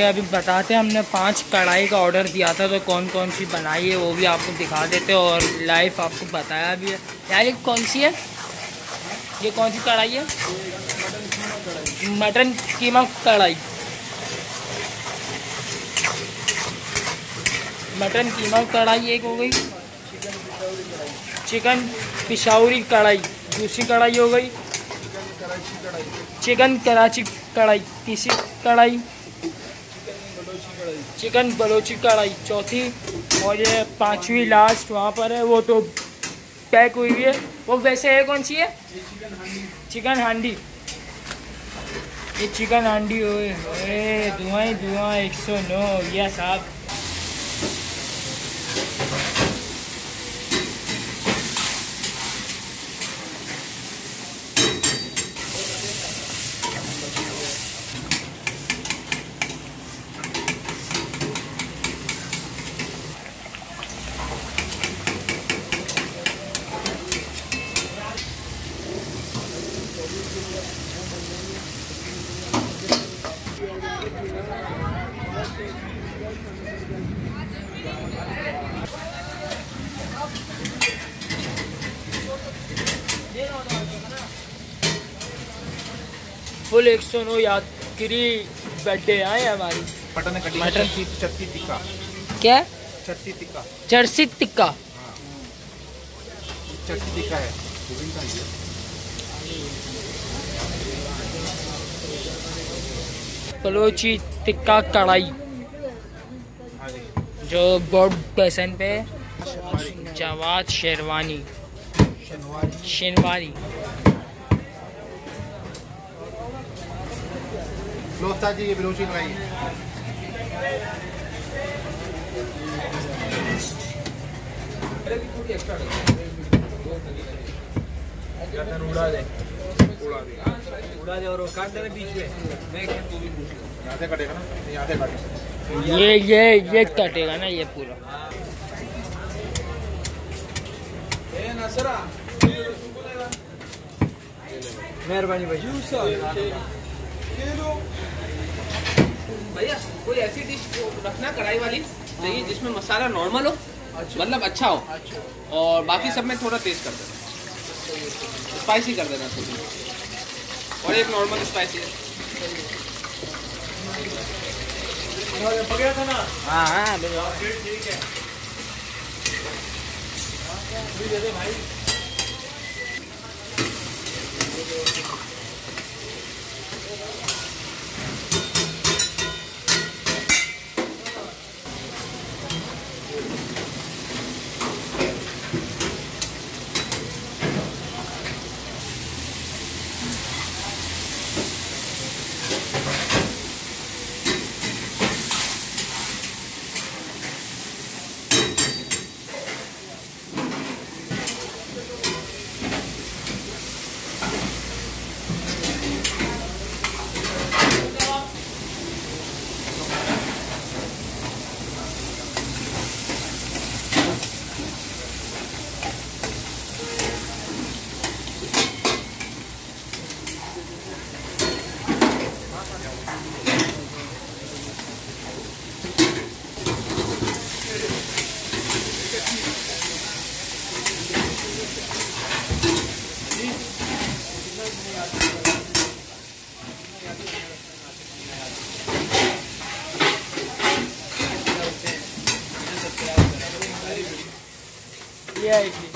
अभी बताते हैं, हमने 5 कढ़ाई का ऑर्डर दिया था, तो कौन कौन सी बनाई है वो भी आपको दिखा देते हैं और लाइव आपको बताया भी है। यार ये कौन सी है, ये कौन सी कढ़ाई है? मटन कीमा कढ़ाई, मटन कीमा कढ़ाई एक हो गई। चिकन पिशावरी कढ़ाई दूसरी कढ़ाई हो गई। चिकन कराची कढ़ाई तीसरी कढ़ाई। चिकन बलोची कढ़ाई चौथी। और ये 5वीं लास्ट वहाँ पर है, वो तो पैक हुई है। वो वैसे है कौन सी है? चिकन हांडी। ये चिकन हांडी हो, धुआं ही धुआं 109। यस साहब। फुल 109 यादगिरी बर्थडे आए हमारी। मटन की चटनी टिक्का। क्या? चटनी टिक्का। चर्सी टिक्का। हाँ। चटनी टिक्का है। बलोची टिक्का कढ़ाई जो बहुत पसंद पे। जवाद शेरवानी शेरवानी। जी ये बलोची कढ़ाई उड़ा दे और काट देना बीच में। यहाँ से कटेगा ना, यहाँ से काटेगा। ये कटेगा ना ये पूरा। मेहरबानी भाई। भैया कोई ऐसी डिश रखना कढ़ाई वाली चाहिए जिसमें मसाला नॉर्मल हो, मतलब अच्छा हो, और बाकी सब में थोड़ा तेज कर देना, स्पाइसी कर देना थोड़ी, और एक नॉर्मल स्पाइसी है। हाँ हाँ ठीक है भाई। ये है इडली।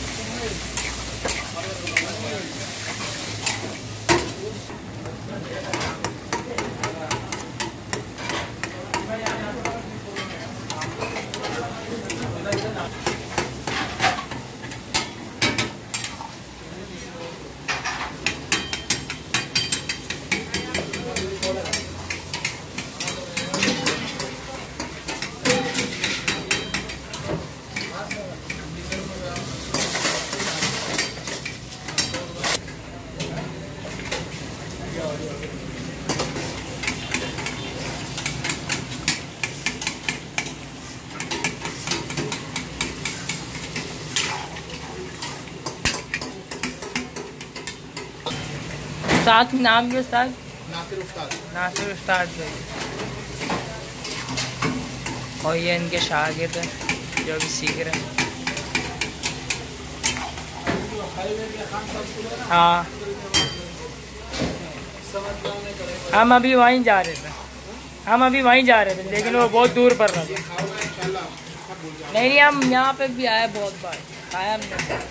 सलाम। साथ नाम के साथ नासिर उस्ताद। नासिर उस्ताद भाई, और ये इनके शागिर्द हैं जो भी सीख रहे हैं। हाँ, हम अभी वहीं जा रहे थे, लेकिन वो बहुत दूर पड़ रहा था। नहीं, हम यहाँ पे भी आए, बहुत बार आया हमने।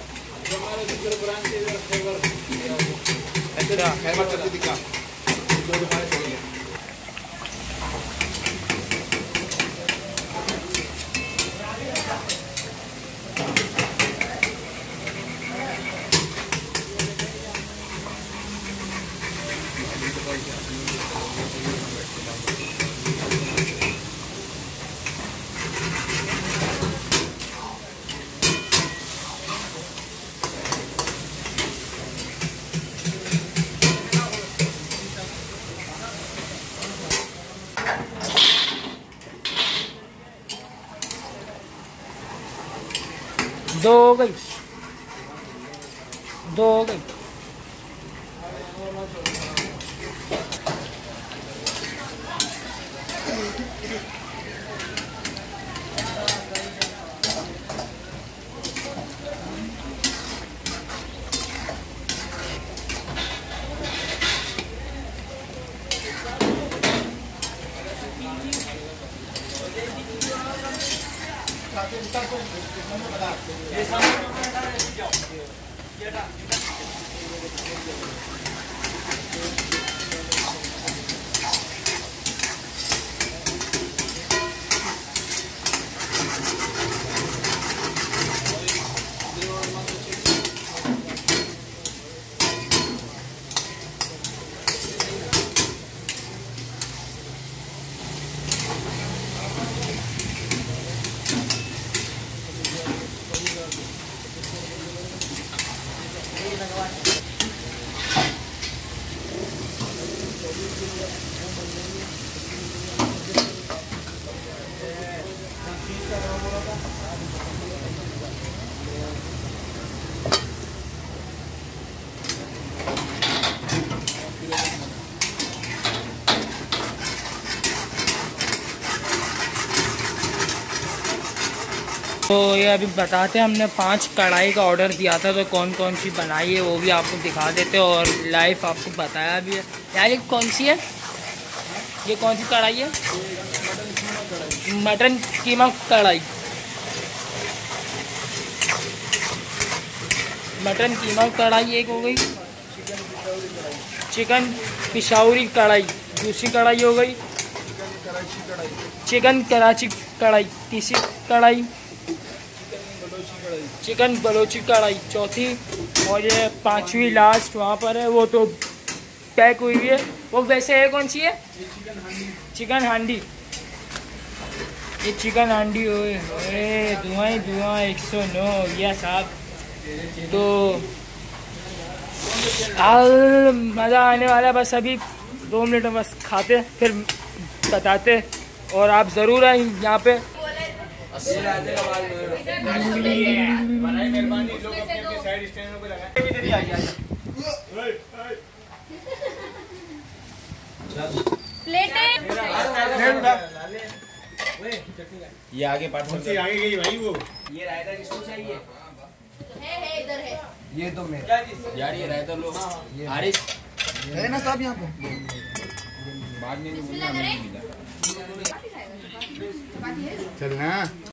अच्छा, खैबर चलती दिखा 2 दुकानें छोड़ ले। दो हो गई। तो ये अभी बताते हैं, हमने 5 कढ़ाई का ऑर्डर दिया था, तो कौन कौन सी बनाई है वो भी आपको दिखा देते हैं और लाइव आपको बताया भी है। यार ये कौन सी है, ये कौन सी कढ़ाई है? मटन कीमा कढ़ाई, मटन कीमा कढ़ाई एक हो गई। चिकन पिशावरी कढ़ाई दूसरी कढ़ाई हो गई। चिकन कराची कढ़ाई तीसरी कढ़ाई। चिकन बलोची कढ़ाई चौथी। और ये 5वीं लास्ट वहाँ पर है, वो तो पैक हुई है। वो वैसे है कौन सी है? चिकन हांडी। ये चिकन हांडी हो, धुआं ही धुआं 109 या साहब। तो मज़ा आने वाला है। बस अभी 2 मिनट में बस खाते फिर बताते, और आप ज़रूर आए यहाँ पे। ये आगे पार्सल से आगे गई भाई। वो ये रायता किसको चाहिए? है इधर है। ये तो मेरा यार, ये रायता लो। हारिस है ना साहब यहाँ पे। बाद में बिस्मिल्लाह करें। चलना।